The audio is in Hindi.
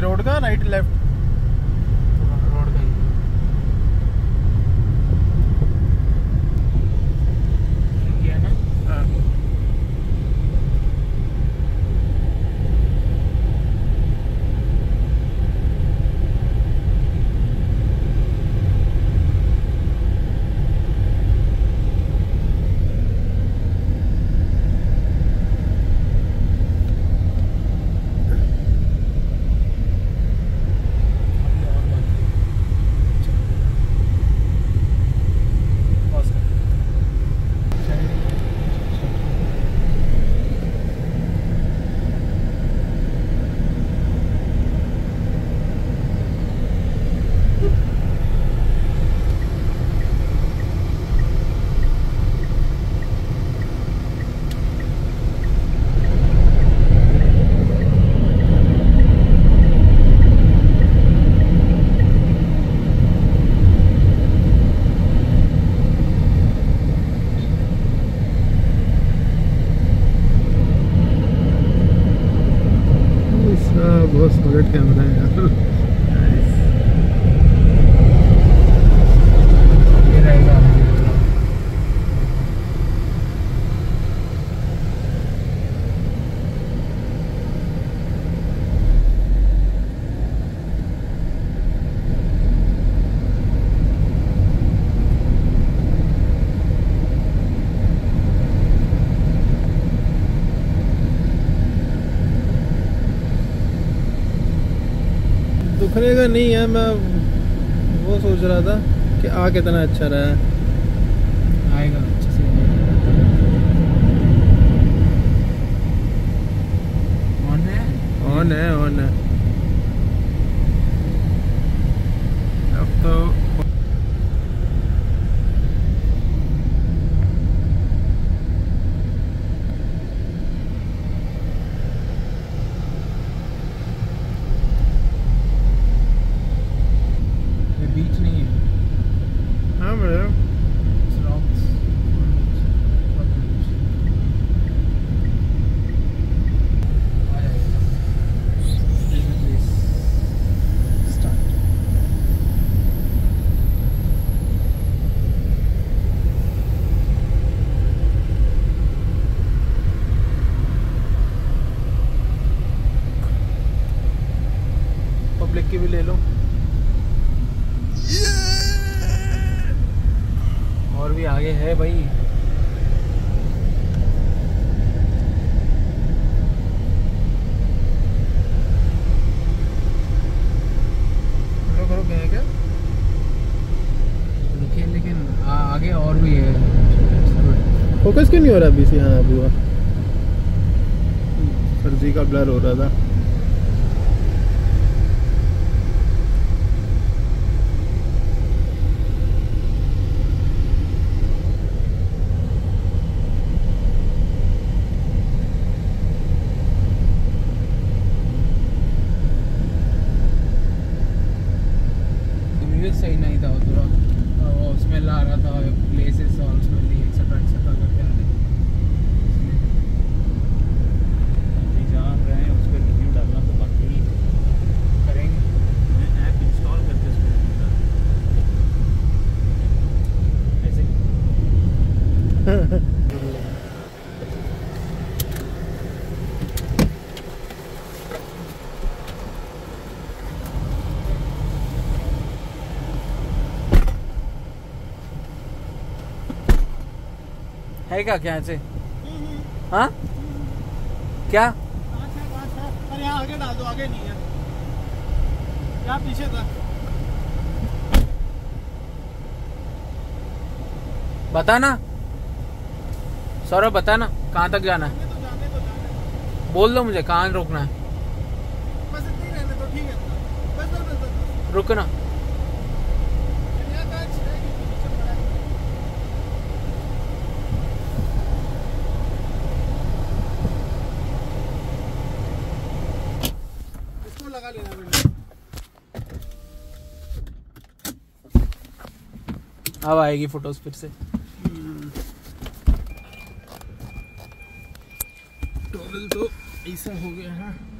रोड का राइट लेफ्ट? रोड का ही किया ना। बहुत सॉलिड कैमरा है यार। ये रहेगा दुखने का नहीं है, मैं वो सोच रहा था कि आ कितना अच्छा रहा है। आएगा अच्छे से। ऑन है ऑन है, ऑन है। अब तो बीच नहीं है। हाँ मैडम, पब्लिक की भी ले लो। और भी आगे है भाई। करो क्या? रुके लेकिन आगे और भी है। फोकस क्यों नहीं हो रहा अभी से? हाँ अभी हुआ, फर्जी का ब्लर हो रहा था। सही नहीं था वो, थोड़ा वो स्मेल आ रहा था, प्लेसेस और स्मेल एक्सेट्रा एक्सेट्रा करके आ रही। जहाँ रहे हैं उस पर रिव्यू डालना तो बाकी ही करेंगे। मैं ऐप इंस्टॉल करके उस पर रिव्यू डालना ऐसे। है क्या ऐसे? हाँ क्या? अरे यहाँ आगे डाल दो, आगे नहीं है, यहाँ पीछे था। बता ना सौरभ, बता ना कहाँ तक जाना है? जाने बोल दो मुझे कहाँ रुकना है। बस इतनी रहने तो ठीक है। बस रुकना। लगा लेना। अब आएगी फोटोज फिर से। टॉवल तो ऐसा हो गया है।